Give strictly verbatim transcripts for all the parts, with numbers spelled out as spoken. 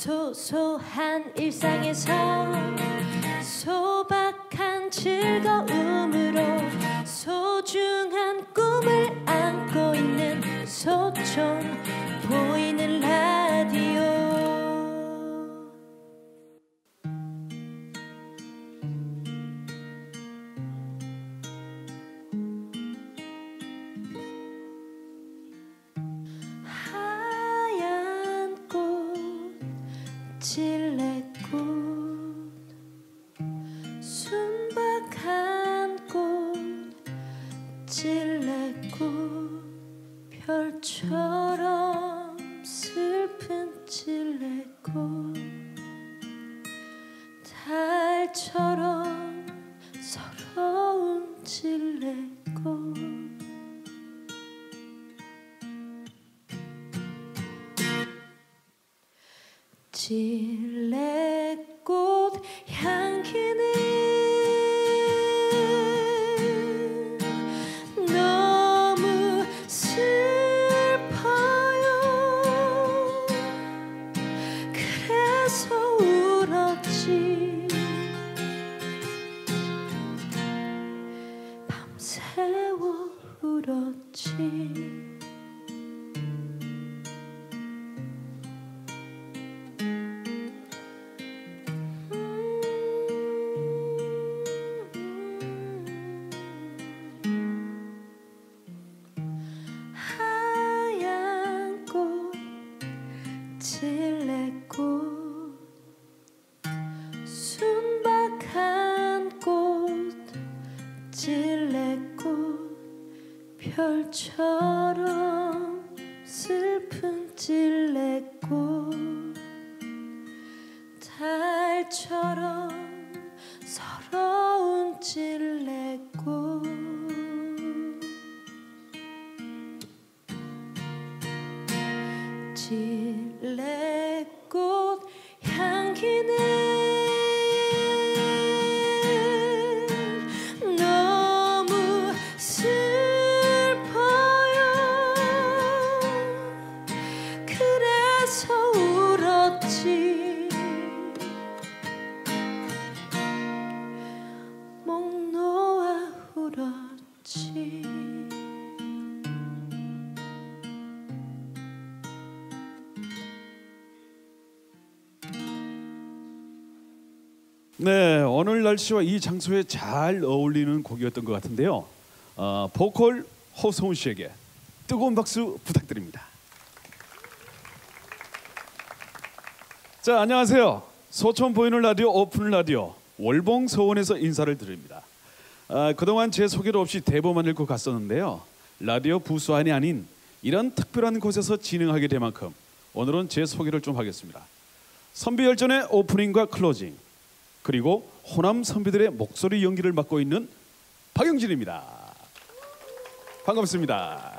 소소한 일상에서 소박한 즐거움으로 소중한 꿈을 안고 있는 소촌 보이는 라디오. 찔레꽃 순박한 꽃 찔레꽃 별처럼 슬픈 찔레꽃 달처럼 서러운 찔레꽃 찔레꽃 향기는 너무 슬퍼요. 그래서 울었지. 밤새워 울었지. 찔레꽃 순박한 꽃 찔레꽃 별처럼 슬픈 찔레꽃 달처럼 서러운 찔레꽃 찔레꽃 향기는 너무 슬퍼요. 그래서 울었지. 목 놓아 울었지. 네, 오늘 날씨와 이 장소에 잘 어울리는 곡이었던 것 같은데요. 어, 보컬 허소은 씨에게 뜨거운 박수 부탁드립니다. 자, 안녕하세요. 소촌 보이는 라디오 오픈 라디오 월봉 서원에서 인사를 드립니다. 아, 그동안 제 소개도 없이 대본만 읽고 갔었는데요. 라디오 부수한이 아닌 이런 특별한 곳에서 진행하게 된 만큼 오늘은 제 소개를 좀 하겠습니다. 선비열전의 오프닝과 클로징, 그리고 호남 선비들의 목소리 연기를 맡고 있는 박영진입니다. 반갑습니다.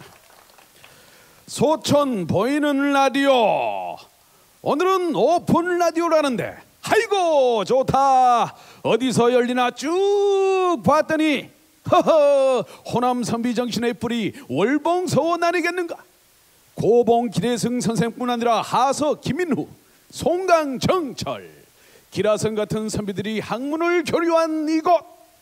소촌 보이는 라디오, 오늘은 오픈 라디오라는데 아이고 좋다. 어디서 열리나 쭉 봤더니 허허, 호남 선비 정신의 뿌리 월봉서원 아니겠는가. 고봉 기대승 선생뿐 아니라 하서 김민후, 송강정철, 기라성 같은 선비들이 학문을 교류한 이곳.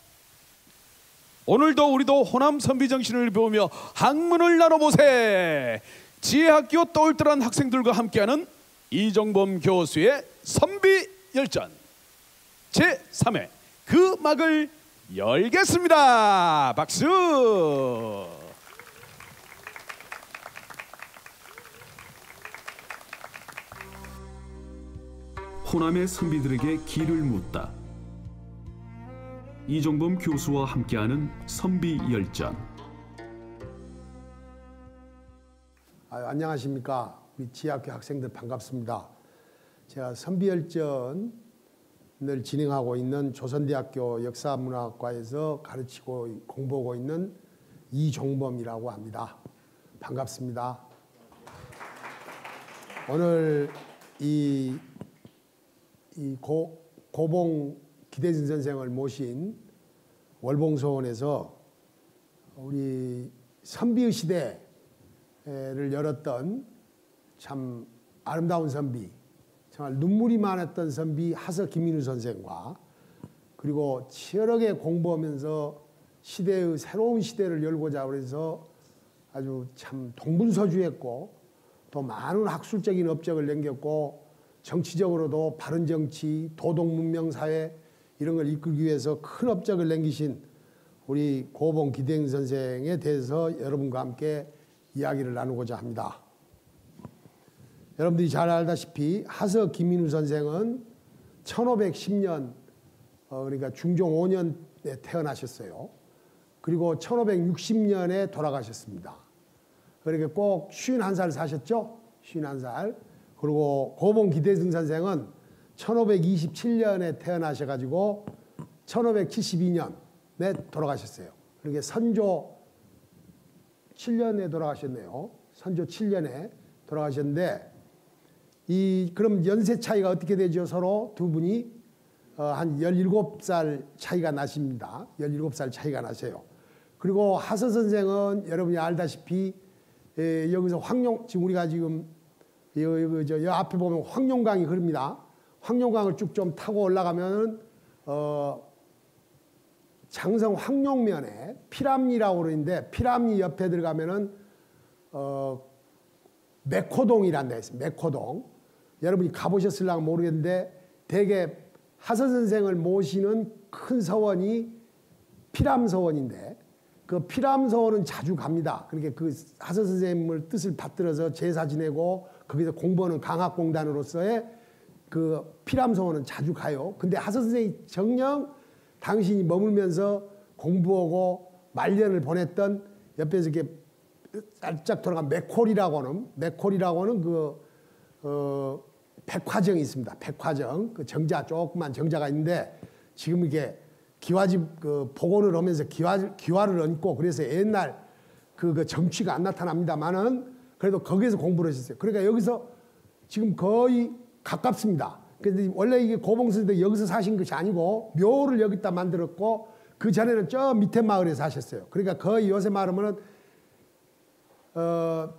오늘도 우리도 호남 선비 정신을 배우며 학문을 나눠보세. 지혜학교 똘똘한 학생들과 함께하는 이정범 교수의 선비열전 제삼 회 그 막을 열겠습니다. 박수. 호남의 선비들에게 길을 묻다. 이정범 교수와 함께하는 선비열전. 아, 안녕하십니까. 우리 지혜학교 학생들 반갑습니다. 제가 선비열전을 진행하고 있는 조선대학교 역사문화학과에서 가르치고 공부하고 있는 이종범이라고 합니다. 반갑습니다. 오늘 이 이 고, 고봉 기대진 선생을 모신 월봉서원에서 우리 선비의 시대를 열었던 참 아름다운 선비, 정말 눈물이 많았던 선비 하서 김민우 선생과 그리고 치열하게 공부하면서 시대의 새로운 시대를 열고자 그래서 아주 참 동분서주했고 또 많은 학술적인 업적을 남겼고 정치적으로도 바른 정치, 도덕 문명 사회 이런 걸 이끌기 위해서 큰 업적을 남기신 우리 고봉 기대행 선생에 대해서 여러분과 함께 이야기를 나누고자 합니다. 여러분들이 잘 알다시피 하서 김민우 선생은 천오백십 년 어 그러니까 중종 오 년에 태어나셨어요. 그리고 천오백육십 년에 돌아가셨습니다. 그러니까 꼭 쉰한 살 사셨죠? 쉰한 살. 그리고 고봉 기대승 선생은 천오백이십칠 년에 태어나셔가지고 천오백칠십이 년에 돌아가셨어요. 그러니까 선조 칠 년에 돌아가셨네요. 선조 칠 년에 돌아가셨는데 이 그럼 연세 차이가 어떻게 되죠? 서로 두 분이 어, 한 열일곱 살 차이가 나십니다. 열일곱 살 차이가 나세요. 그리고 하서 선생은 여러분이 알다시피 에, 여기서 황룡 지금 우리가 지금 여, 여, 저, 여 앞에 보면 황룡강이 흐릅니다. 황룡강을 쭉 좀 타고 올라가면은 어, 장성 황룡면에 피람리라고 그러는데 피람리 옆에 들어가면은 어, 맥호동이라는 데 있습니다. 맥호동. 여러분이 가보셨을랑 모르겠는데 대개 하서 선생을 모시는 큰 서원이 피람서원인데 그 피람서원은 자주 갑니다. 그러니까 그 하서 선생님을 뜻을 받들어서 제사 지내고 거기서 공부하는 강학공단으로서의 그 피람서원은 자주 가요. 근데 하서 선생이 정녕 당신이 머물면서 공부하고 말년을 보냈던 옆에서 이렇게 살짝 돌아간 맥콜이라고 하는 맥콜이라고 하는 그 어, 백화정이 있습니다. 백화정 그 정자 조그만 정자가 있는데 지금 이게 기와집 그 복원을 하면서 기와 기와를 얹고 그래서 옛날 그, 그 정취가 안 나타납니다만은 그래도 거기에서 공부를 하셨어요. 그러니까 여기서 지금 거의 가깝습니다. 그런데 원래 이게 고봉선생도 여기서 사신 것이 아니고 묘를 여기다 만들었고 그 전에는 저 밑에 마을에 사셨어요. 그러니까 거의 요새 말하면은 어,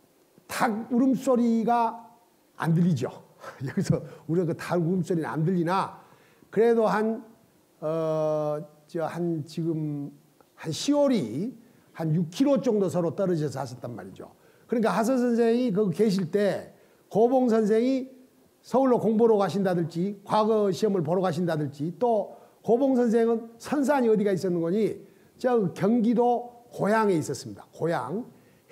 닭 울음소리가 안 들리죠. 여기서 우리가 그 닭 울음소리는 안 들리나 그래도 한, 어, 저 한 지금 한 시월이 한 육 킬로미터 정도 서로 떨어져서 사셨단 말이죠. 그러니까 하서 선생이 거기 계실 때 고봉 선생이 서울로 공부로 가신다든지 과거 시험을 보러 가신다든지 또 고봉 선생은 선산이 어디가 있었는 거니 저 경기도 고양에 있었습니다. 고양.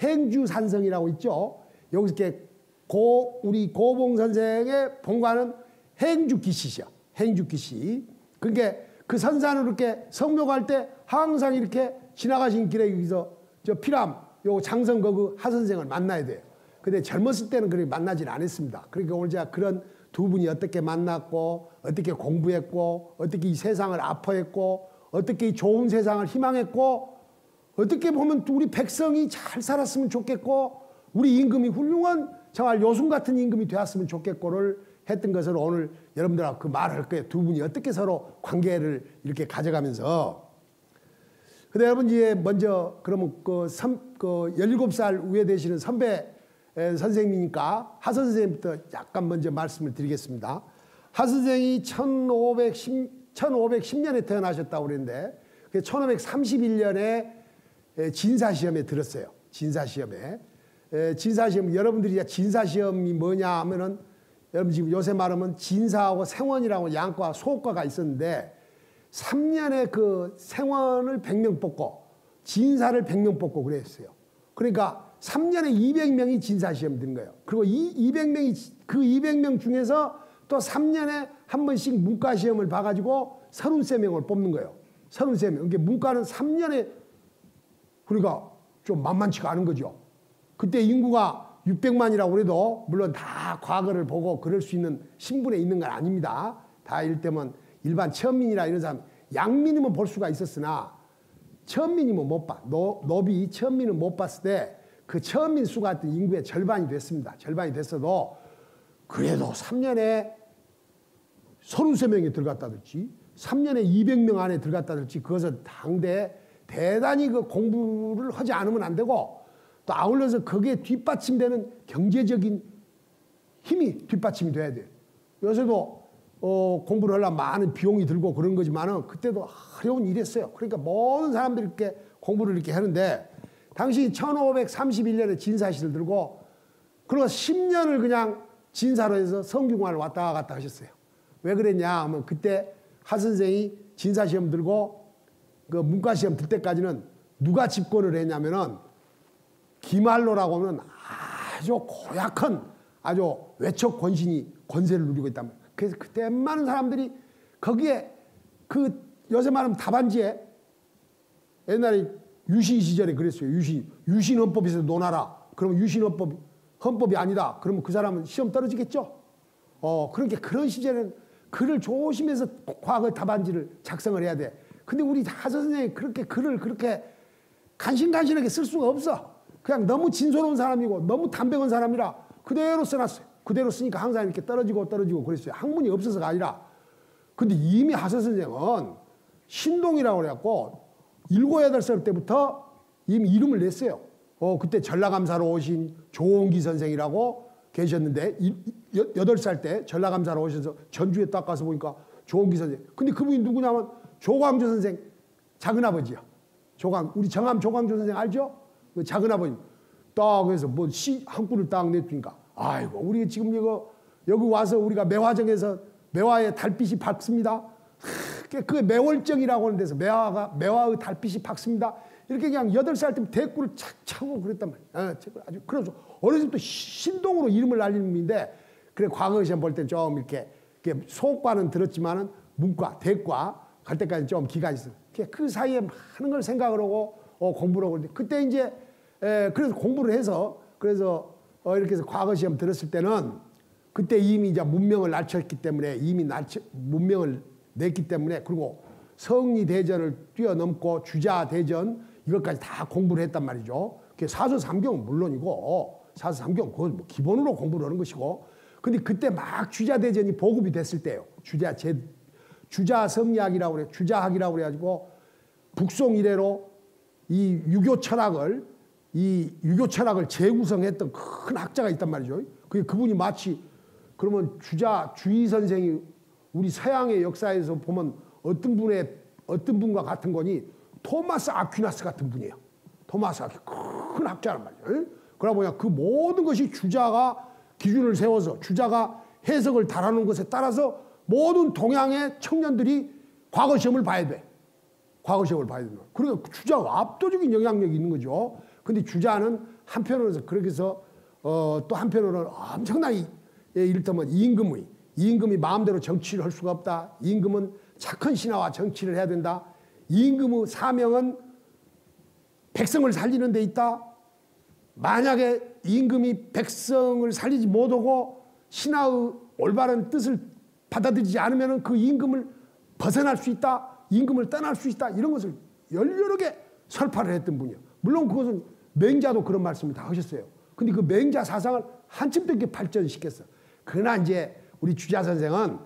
행주산성이라고 있죠. 여기서 이렇게 고, 우리 고봉 선생의 본관은 행주기시죠. 행주기시. 그러니까 그 선산으로 이렇게 성묘 갈 때 항상 이렇게 지나가신 길에 여기서 저 피람, 요 장성 거그 하 선생을 만나야 돼요. 근데 젊었을 때는 그렇게 만나질 않았습니다. 그러니까 오늘 제가 그런 두 분이 어떻게 만났고, 어떻게 공부했고, 어떻게 이 세상을 아파했고, 어떻게 이 좋은 세상을 희망했고, 어떻게 보면 우리 백성이 잘 살았으면 좋겠고 우리 임금이 훌륭한 정말 요순 같은 임금이 되었으면 좋겠고를 했던 것을 오늘 여러분들하고 그 말을 할 거예요. 두 분이 어떻게 서로 관계를 이렇게 가져가면서. 근데 여러분 이제 먼저 그러면 그, 삼, 그 열일곱 살 위에 되시는 선배 선생님이니까 하서 선생님부터 약간 먼저 말씀을 드리겠습니다. 하서 선생이 천오백십, 천오백십 년에 태어나셨다고 그랬는데 천오백삼십일 년에 진사시험에 들었어요. 진사시험에. 진사시험, 여러분들이 진사시험이 뭐냐 하면은, 여러분 지금 요새 말하면 진사하고 생원이라고 양과 소과가 있었는데, 삼 년에 그 생원을 백 명 뽑고, 진사를 백 명 뽑고 그랬어요. 그러니까 삼 년에 이백 명이 진사시험 든 거예요. 그리고 이 이백 명이, 그 이백 명 중에서 또 삼 년에 한 번씩 문과시험을 봐가지고 서른세 명을 뽑는 거예요. 서른세 명. 그러니까 문과는 삼 년에 그러니까 좀 만만치가 않은 거죠. 그때 인구가 육백만이라고 해도 물론 다 과거를 보고 그럴 수 있는 신분에 있는 건 아닙니다. 다 이를테면 일반 천민이나 이런 사람 양민이면 볼 수가 있었으나 천민이면 못 봐. 노, 노비 천민은 못 봤을 때 그 천민 수가 어떤 인구의 절반이 됐습니다. 절반이 됐어도 그래도 삼 년에 서른세 명이 들어갔다든지 삼 년에 이백 명 안에 들어갔다든지 그것은 당대 대단히 그 공부를 하지 않으면 안 되고 또 아울러서 거기에 뒷받침되는 경제적인 힘이 뒷받침이 돼야 돼요. 요새도 어, 공부를 하려면 많은 비용이 들고 그런 거지만은 그때도 어려운 일이었어요. 그러니까 모든 사람들이 이렇게 공부를 이렇게 하는데 당시 천오백삼십일 년에 진사시를 들고 그리고 십 년을 그냥 진사로 해서 성균관을 왔다 갔다 하셨어요. 왜 그랬냐 하면 그때 하 선생이 진사시험 들고 그 문과시험 들 때까지는 누가 집권을 했냐면은 기말로라고 하면 아주 고약한 아주 외척 권신이 권세를 누리고 있단 말이에요. 그래서 그때 많은 사람들이 거기에 그 요새 말하면 답안지에 옛날에 유신 시절에 그랬어요. 유신 유신 헌법에서 논하라. 그러면 유신 헌법 헌법이 아니다. 그러면 그 사람은 시험 떨어지겠죠. 어 그러니까 그런 시절에는 글을 조심해서 과거 답안지를 작성을 해야 돼. 근데 우리 하서 선생님이 그렇게 글을 그렇게 간신간신하게 쓸 수가 없어. 그냥 너무 진솔한 사람이고 너무 담백한 사람이라 그대로 써놨어요. 그대로 쓰니까 항상 이렇게 떨어지고 떨어지고 그랬어요. 학문이 없어서가 아니라. 근데 이미 하서 선생은 신동이라고 그래갖고 일곱 여덟 살 때부터 이미 이름을 냈어요. 어, 그때 전라감사로 오신 조홍기 선생이라고 계셨는데 여덟 살 때 전라감사로 오셔서 전주에 딱 가서 보니까 조홍기 선생. 근데 그분이 누구냐면 조광조 선생 작은아버지야. 조광 우리 정암 조광조 선생 알죠? 그 작은아버지. 딱 해서 뭐 시 한 꾼을 딱 냈으니까 아이고 우리 지금 이거 여기 와서 우리가 매화정에서 매화의 달빛이 밝습니다. 그 매월정이라고 하는 데서 매화가 매화의 달빛이 밝습니다. 이렇게 그냥 여덟 살 때부터 대꾸를 착 차고 그랬단 말이에요. 아주 그래서 어느 정도 신동으로 이름을 날리는 분인데 그래 과거 시험 볼 땐 좀 이렇게, 이렇게 소과는 들었지만은 문과 대과 갈 때까지 좀 기간이 있어요. 그 사이에 많은 걸 생각을 하고 어, 공부를 하고 그러는데 그때 이제 에, 그래서 공부를 해서 그래서 어, 이렇게 해서 과거 시험 들었을 때는 그때 이미 이제 문명을 낮췄기 때문에 이미 낮춰, 문명을 냈기 때문에 그리고 성리대전을 뛰어넘고 주자대전 이것까지 다 공부를 했단 말이죠. 사서삼경은 물론이고 사서삼경 그건 뭐 기본으로 공부를 하는 것이고 근데 그때 막 주자대전이 보급이 됐을 때요. 주자 제 주자성리학이라고 그래 주자학이라고 그래가지고 북송 이래로 이 유교 철학을 이 유교 철학을 재구성했던 큰 학자가 있단 말이죠. 그 그분이 마치 그러면 주자 주의 선생이 우리 서양의 역사에서 보면 어떤 분의 어떤 분과 같은 거니 토마스 아퀴나스 같은 분이에요. 토마스 아퀴 큰 학자란 말이에요. 그러다 보니까 그 모든 것이 주자가 기준을 세워서 주자가 해석을 달하는 것에 따라서 모든 동양의 청년들이 과거 시험을 봐야 돼. 과거 시험을 봐야 된다. 그러니까 주자가 압도적인 영향력이 있는 거죠. 근데 주자는 한편으로서 그렇게 해서 어, 또 한편으로는 엄청나게 예, 이를테면 임금의 임금이 마음대로 정치를 할 수가 없다. 임금은 착한 신하와 정치를 해야 된다. 임금의 사명은 백성을 살리는 데 있다. 만약에 임금이 백성을 살리지 못하고 신하의 올바른 뜻을 받아들이지 않으면 그 임금을 벗어날 수 있다. 임금을 떠날 수 있다. 이런 것을 열렬하게 설파를 했던 분이에요. 물론 그것은 맹자도 그런 말씀을 다 하셨어요. 근데 그 맹자 사상을 한층 더 이렇게 발전시켰어. 그러나 이제 우리 주자 선생은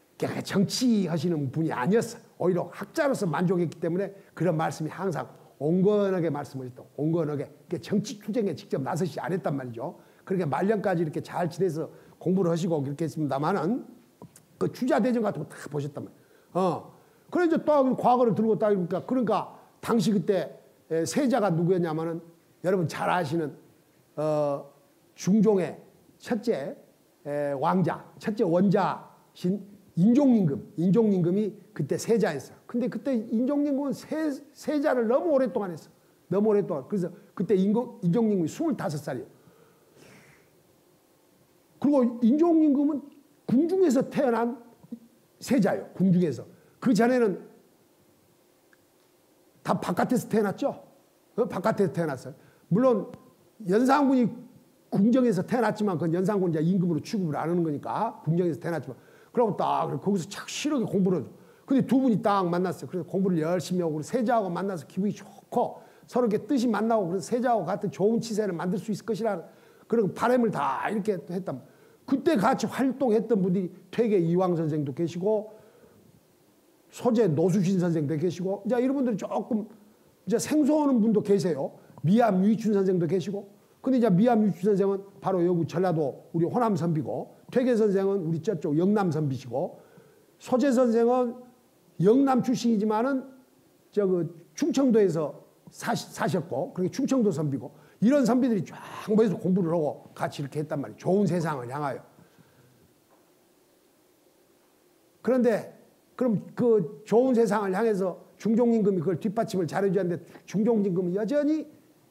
정치하시는 분이 아니었어. 오히려 학자로서 만족했기 때문에 그런 말씀이 항상 온건하게 말씀하셨다. 온건하게. 정치 투쟁에 직접 나서시 안 했단 말이죠. 그렇게 말년까지 이렇게 잘 지내서 공부를 하시고 그렇게 했습니다만은 그 주자대전 같은 거 다 보셨단 말이에요. 어. 그래 이제 또 과거를 들고 딱 그러니까 그러니까 당시 그때 세자가 누구였냐면은 여러분 잘 아시는 어 중종의 첫째 에, 왕자, 첫째 원자신 인종임금, 인종임금이 그때 세자였어요. 근데 그때 인종임금은 세, 세자를 너무 오랫동안 했어. 너무 오랫동안. 그래서 그때 인공, 인종임금이 스물다섯 살이에요. 그리고 인종임금은 궁중에서 태어난 세자예요. 궁중에서. 그 전에는 다 바깥에서 태어났죠. 어? 바깥에서 태어났어요. 물론 연산군이 궁정에서 태어났지만 그건 연산군 이제 임금으로 취급을 안 하는 거니까 궁정에서 태어났지만 그러고 딱 거기서 착실하게 공부를 하죠. 근데 두 분이 딱 만났어요. 그래서 공부를 열심히 하고 세자하고 만나서 기분이 좋고 서로 이렇게 뜻이 만나고 그래서 세자하고 같은 좋은 치세를 만들 수 있을 것이라는 그런 바람을 다 이렇게 했단 말이에요. 그때 같이 활동했던 분들이 퇴계 이황 선생도 계시고 소재 노수신 선생도 계시고 이제 이런 분들이 조금 이제 생소하는 분도 계세요. 미암 유이춘 선생도 계시고 근데 이제 미암 유이춘 선생은 바로 여기 전라도 우리 호남 선비고 퇴계 선생은 우리 저쪽 영남 선비시고 소재 선생은 영남 출신이지만은 저 그 충청도에서 사시, 사셨고 그렇게 충청도 선비고 이런 선비들이 쫙 모여서 공부를 하고 같이 이렇게 했단 말이에요. 좋은 세상을 향하여. 그런데 그럼 그 좋은 세상을 향해서 중종임금이 그걸 뒷받침을 잘해주었는데 중종임금은 여전히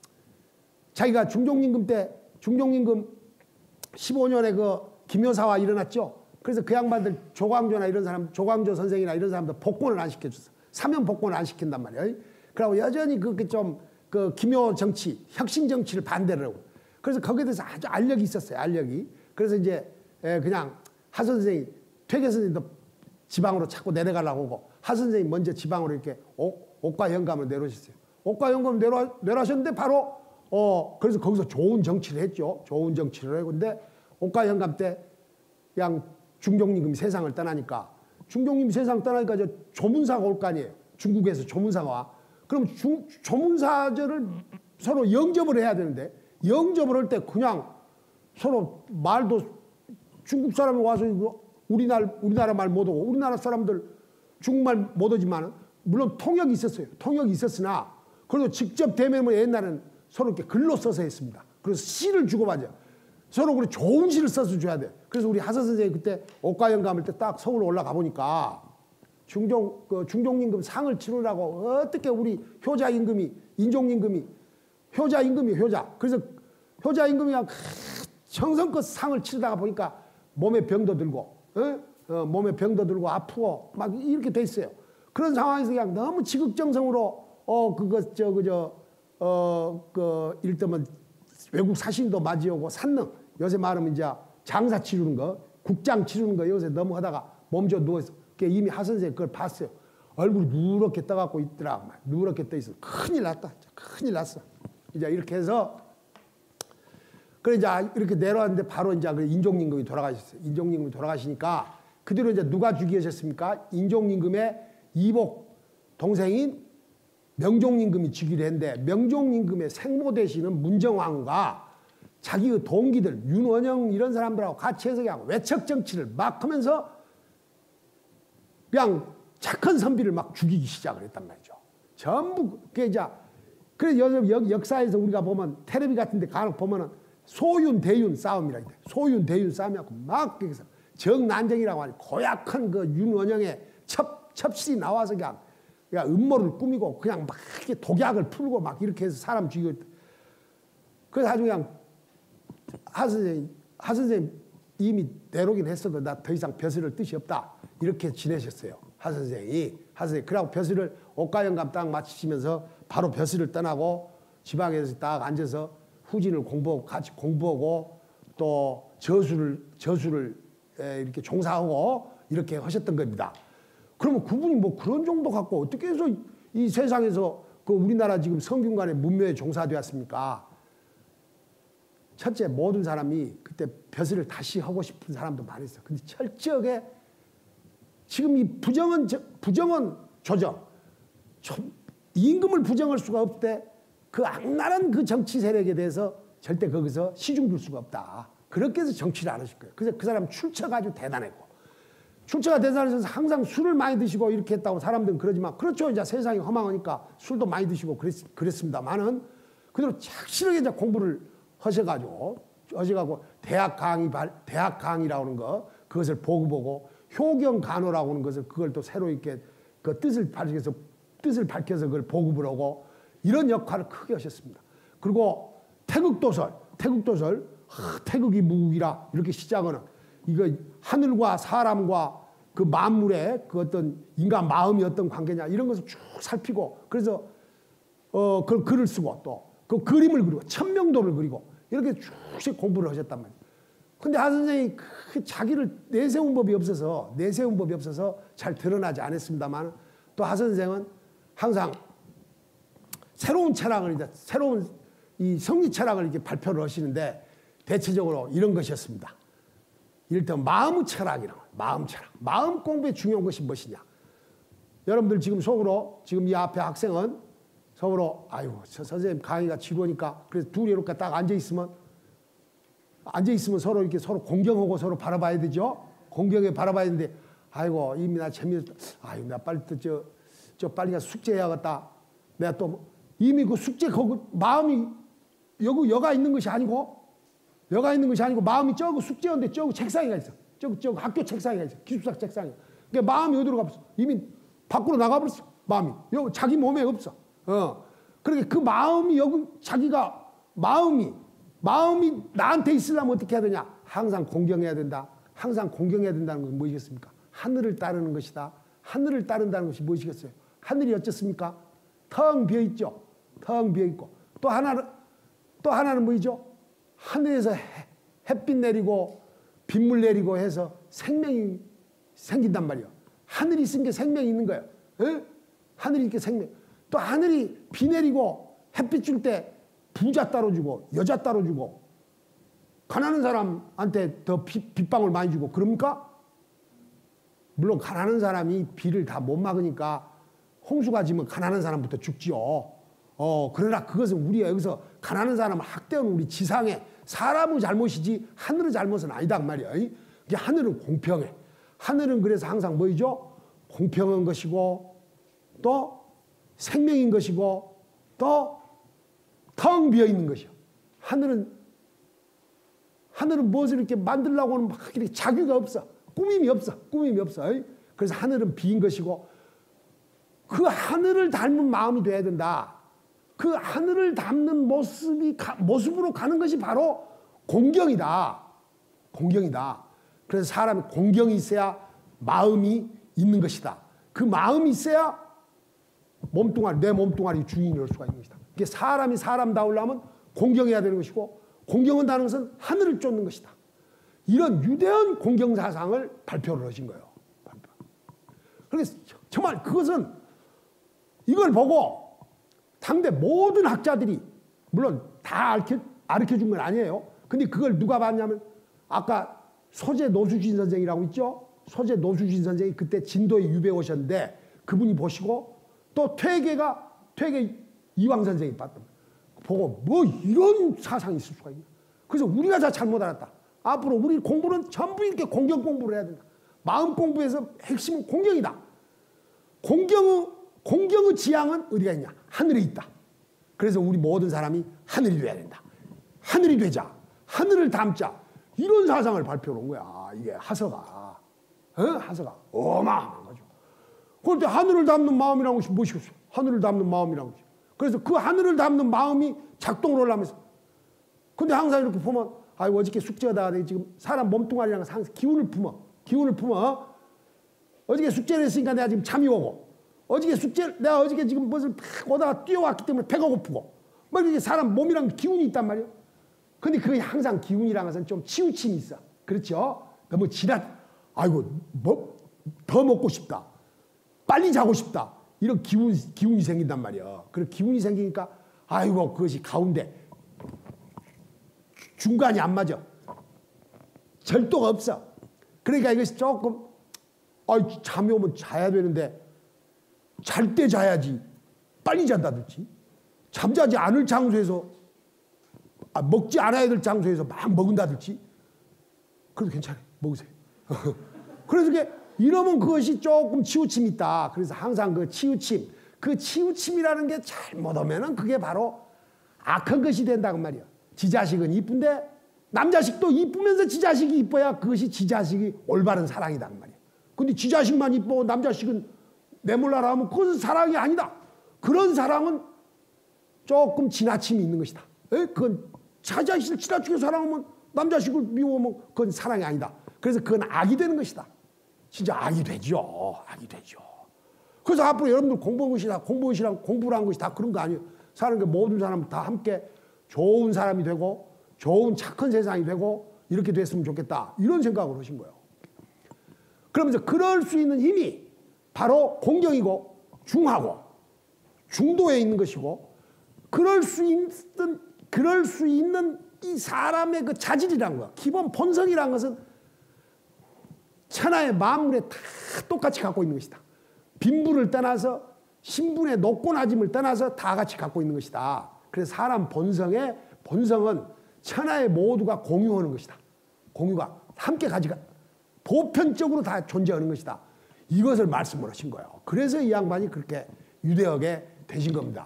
자기가 중종임금 때 중종임금 십오 년에 그 김효사화 일어났죠. 그래서 그 양반들 조광조나 이런 사람, 조광조 선생이나 이런 사람들 복권을 안 시켜줬어. 사면 복권을 안 시킨단 말이에요. 그러고 여전히 그렇게 좀 그 기묘 정치, 혁신 정치를 반대를 하고. 그래서 거기에 대해서 아주 알력이 있었어요. 알력이. 그래서 이제 그냥 하 선생이 퇴계 선생님도 지방으로 자꾸 내려가려고 하고 하 선생이 먼저 지방으로 이렇게 옥, 옥과 영감을 내려오셨어요. 옥과 영감을 내려, 내려오셨는데 바로 어 그래서 거기서 좋은 정치를 했죠. 좋은 정치를 하고 근데 옥과 영감 때 그냥 중종임금이 세상을 떠나니까 중종임이 세상 떠나니까 저 조문사가 올 거 아니에요. 중국에서 조문사가 와. 그럼 중, 조문사들을 서로 영접을 해야 되는데 영접을 할 때 그냥 서로 말도 중국 사람이 와서 우리나라, 우리나라 말 못하고 우리나라 사람들 중국말 못하지만 물론 통역이 있었어요. 통역이 있었으나 그래도 직접 대면을 옛날에는 서로 이렇게 글로 써서 했습니다. 그래서 시를 주고받아요. 서로 그래 좋은 시를 써서 줘야 돼. 그래서 우리 하서 선생이 그때 옥과영 감을 때 딱 서울 올라가 보니까 중종 그 중종임금 상을 치르라고 어떻게 우리 효자 임금이 인종임금이 효자 임금이 효자 그래서 효자 임금이 정성껏 상을 치르다가 보니까 몸에 병도 들고 어? 어, 몸에 병도 들고 아프고 막 이렇게 돼 있어요. 그런 상황에서 그냥 너무 지극정성으로 어 그거 저 그저 어 그 일때면 외국 사신도 맞이오고 산능 요새 말하면 이제 장사 치르는 거 국장 치르는 거 요새 너무 하다가 몸져 누워서 이미 하 선생이 그걸 봤어요. 얼굴이 누렇게 떠갖고 있더라. 누렇게 떠 있어. 큰일 났다. 큰일 났어. 이제 이렇게 해서 그래 이제 이렇게 내려왔는데 바로 이제 그 인종임금이 돌아가셨어요. 인종임금이 돌아가시니까 그 뒤로 이제 누가 즉위하셨습니까? 인종임금의 이복 동생인 명종임금이 즉위를 했는데 명종임금의 생모 되시는 문정왕후가 자기의 동기들 윤원영 이런 사람들하고 같이 해서 그냥 외척 정치를 막 하면서 그냥 착한 선비를 막 죽이기 시작을 했단 말이죠. 전부 그게 이제 그래 여 역사에서 우리가 보면 텔레비 같은데 간혹 보면은 소윤 대윤 싸움이라 이래. 소윤 대윤 싸움이라고 막 그래서 정난정이라고 하는 고약한 그 윤원영의 첩 첩실이 나와서 그냥 그냥 음모를 꾸미고 그냥 막 이렇게 독약을 풀고 막 이렇게 해서 사람 죽이고 그래서 아주 그냥 하 선생님 하 선생님 이미 내로긴 했어도 나 더 이상 벼슬을 뜻이 없다. 이렇게 지내셨어요. 하 선생이. 하 선생이. 그러고 벼슬을 옥가영감 딱 마치시면서 바로 벼슬을 떠나고 지방에서 딱 앉아서 후진을 공부하고 같이 공부하고 또 저수를, 저수를 이렇게 종사하고 이렇게 하셨던 겁니다. 그러면 그분이 뭐 그런 정도 갖고 어떻게 해서 이 세상에서 그 우리나라 지금 성균관의 문묘에 종사되었습니까? 첫째, 모든 사람이 그때 벼슬을 다시 하고 싶은 사람도 많이 있어요. 근데 철저하게 지금 이 부정은, 부정은 조정. 임금을 부정할 수가 없대. 그 악랄한 그 정치 세력에 대해서 절대 거기서 시중 둘 수가 없다. 그렇게 해서 정치를 안 하실 거예요. 그래서 그 사람 출처가 아주 대단했고. 출처가 대단해서 항상 술을 많이 드시고 이렇게 했다고 사람들은 그러지만, 그렇죠. 이제 세상이 허망하니까 술도 많이 드시고 그랬, 그랬습니다만은 그대로 착실하게 이제 공부를 하셔가지고, 하셔가지고 대학 강의, 대학 강의라고 하는 거, 그것을 보고보고, 효경 간호라고 하는 것을 그걸 또 새로 이렇게 그 뜻을 밝혀서, 뜻을 밝혀서 그걸 보급을 하고, 이런 역할을 크게 하셨습니다. 그리고 태극도설, 태극도설, 하, 태극이 무국이라 이렇게 시작하는 이거 하늘과 사람과 그 만물의 그 어떤 인간 마음이 어떤 관계냐 이런 것을 쭉 살피고, 그래서 어, 그 글을 쓰고 또 그 그림을 그리고 천명도를 그리고 이렇게 쭉씩 공부를 하셨단 말이에요. 근데 하 선생이 그 자기를 내세운 법이 없어서 내세운 법이 없어서 잘 드러나지 않았습니다만, 또 하 선생은 항상 새로운 철학을 이제 새로운 이 성리 철학을 이렇게 발표를 하시는데, 대체적으로 이런 것이었습니다. 이를테면 마음 철학이라고. 마음 철학. 마음 공부에 중요한 것이 무엇이냐. 여러분들 지금 속으로, 지금 이 앞에 학생은 속으로, 아유, 저 선생님 강의가 지루하니까, 그래서 둘이 이렇게 딱 앉아있으면 앉아 있으면 서로 이렇게 서로 공경하고 서로 바라봐야 되죠. 공경에 바라봐야 되는데 아이고 이미 나 재미없다. 아이고 나 빨리 저, 저 빨리 가서 숙제해야겠다. 내가 또 이미 그 숙제 거기 마음이 여기 여가 있는 것이 아니고 여가 있는 것이 아니고 마음이 저거 숙제였는데 저거 책상에가 있어. 저거 저거 학교 책상에가 있어. 기숙사 책상에. 그러니까 마음이 어디로 가버렸어? 이미 밖으로 나가버렸어. 마음이 여기 자기 몸에 없어. 어. 그러니까 그 마음이 여기 자기가 마음이 마음이 나한테 있으려면 어떻게 해야 되냐? 항상 공경해야 된다. 항상 공경해야 된다는 건 무엇이겠습니까? 하늘을 따르는 것이다. 하늘을 따른다는 것이 무엇이겠어요? 하늘이 어떻습니까? 텅 비어 있죠. 텅 비어 있고 또 하나는 또 하나는 뭐죠? 하늘에서 해, 햇빛 내리고 빗물 내리고 해서 생명이 생긴단 말이에요. 하늘이 있은 게 생명이 있는 거예요. 에? 하늘이 있게 생명. 또 하늘이 비 내리고 햇빛 줄 때 부자 따로 주고 여자 따로 주고 가난한 사람한테 더 비, 빗방울 많이 주고 그럽니까? 물론 가난한 사람이 비를 다 못 막으니까 홍수가 지면 가난한 사람부터 죽지요. 어, 그러나 그것은 우리가 여기서 가난한 사람을 학대하는 우리 지상에 사람의 잘못이지 하늘의 잘못은 아니다 그 말이야. 이게 하늘은 공평해. 하늘은 그래서 항상 뭐이죠? 공평한 것이고 또 생명인 것이고 또 텅 비어 있는 것이요. 하늘은 하늘은 무엇을 이렇게 만들려고 하는 막 이렇게 자규가 없어. 꾸밈이 없어. 꾸밈이 없어. 그래서 하늘은 비인 것이고 그 하늘을 닮은 마음이 돼야 된다. 그 하늘을 닮는 모습이 모습으로 가는 것이 바로 공경이다. 공경이다. 그래서 사람이 공경이 있어야 마음이 있는 것이다. 그 마음이 있어야 몸뚱아리, 내 몸뚱아리 주인이 될 수가 있는 것이다. 이게 사람이 사람다우려면 공경해야 되는 것이고 공경은 다는 것은 하늘을 쫓는 것이다. 이런 유대한 공경 사상을 발표를 하신 거예요. 그래서 정말 그것은 이걸 보고 당대 모든 학자들이 물론 다 가르쳐 준 건 아니에요. 근데 그걸 누가 봤냐면 아까 소재 노수진 선생이라고 있죠. 소재 노수진 선생이 그때 진도에 유배 오셨는데 그분이 보시고 또 퇴계가 퇴계 이황 선생이 봤던 보고 뭐 이런 사상이 있을 수가 있냐. 그래서 우리가 다 잘못 알았다. 앞으로 우리 공부는 전부 이렇게 공경 공부를 해야 된다. 마음 공부에서 핵심은 공경이다. 공경의, 공경의 지향은 어디가 있냐? 하늘에 있다. 그래서 우리 모든 사람이 하늘이 돼야 된다. 하늘이 되자. 하늘을 담자. 이런 사상을 발표를 한 거야. 이게 하서가. 어? 하서가. 어마어마한 거죠. 그런데 하늘을 담는 마음이라는 것이 무엇이겠어요? 하늘을 담는 마음이라는 것이. 그래서 그 하늘을 담는 마음이 작동을 하면서. 근데 항상 이렇게 보면, 아이고, 어저께 숙제하다가 지금 사람 몸뚱아리랑 항상 기운을 품어. 기운을 품어. 어저께 숙제를 했으니까 내가 지금 잠이 오고, 어저께 숙제, 내가 어저께 지금 무엇을 팍 오다가 뛰어왔기 때문에 배가 고프고, 뭐 이렇게 사람 몸이랑 기운이 있단 말이에요. 근데 그게 항상 기운이라는 것은 좀 치우침이 있어. 그렇죠? 너무 지나, 아이고, 뭐, 더 먹고 싶다. 빨리 자고 싶다. 이런 기운, 기운이 생긴단 말이야. 그런 기운이 생기니까, 아이고, 그것이 가운데, 중간이 안 맞아. 절도가 없어. 그러니까 이것이 조금, 아, 잠이 오면 자야 되는데, 잘 때 자야지. 빨리 잔다든지. 잠자지 않을 장소에서, 아, 먹지 않아야 될 장소에서 막 먹은다든지. 그래도 괜찮아요. 먹으세요. 그래서 이게, 이러면 그것이 조금 치우침이 있다. 그래서 항상 그 치우침, 그 치우침이라는 게 잘못하면은 그게 바로 악한 것이 된다고 말이야. 지 자식은 이쁜데 남자식도 이쁘면서 지 자식이 이뻐야 그것이 지 자식이 올바른 사랑이다 그 말이야. 근데 지 자식만 이뻐 남자식은 내몰라라 하면 그것은 사랑이 아니다. 그런 사랑은 조금 지나침이 있는 것이다. 에? 그건 자 자식을 지나치게 사랑하면 남자식을 미워하면 그건 사랑이 아니다. 그래서 그건 악이 되는 것이다. 진짜 악이 되죠. 악이 되죠. 그래서 앞으로 여러분들 공부한 것이 다 공부시랑 공부를 한 것이 다 그런 거 아니에요. 사는 게 모든 사람 다 함께 좋은 사람이 되고 좋은 착한 세상이 되고 이렇게 됐으면 좋겠다. 이런 생각을 하신 거예요. 그러면서 그럴 수 있는 힘이 바로 공경이고 중하고 중도에 있는 것이고 그럴 수 있는 그럴 수 있는 이 사람의 그 자질이라는 거, 기본 본성이라는 것은 천하의 만물에 다 똑같이 갖고 있는 것이다. 빈부를 떠나서 신분의 높고 낮음을 떠나서 다 같이 갖고 있는 것이다. 그래서 사람 본성의 본성은 천하의 모두가 공유하는 것이다. 공유가 함께 가지가 보편적으로 다 존재하는 것이다. 이것을 말씀을 하신 거예요. 그래서 이 양반이 그렇게 유대하게 되신 겁니다.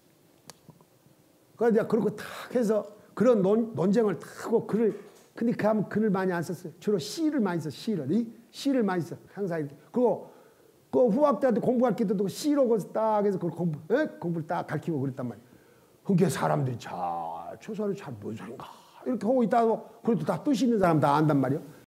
그러니까 그렇게 탁 해서 그런 논, 논쟁을 탁 하고 글을, 근데 그 하면 글을 많이 안 썼어요. 주로 시를 많이 써, 시를. 이 시를 많이 써. 항상 이렇게. 그리고 그 후학자한테 공부할 때도 시로 딱 해서 그걸 공부, 에? 공부를 딱 가르치고 그랬단 말이에요. 그게 사람들이 자, 저 사람이 잘 무슨 소린가. 이렇게 하고 있다고, 그래도 다 뜻 있는 사람 다 안단 말이에요.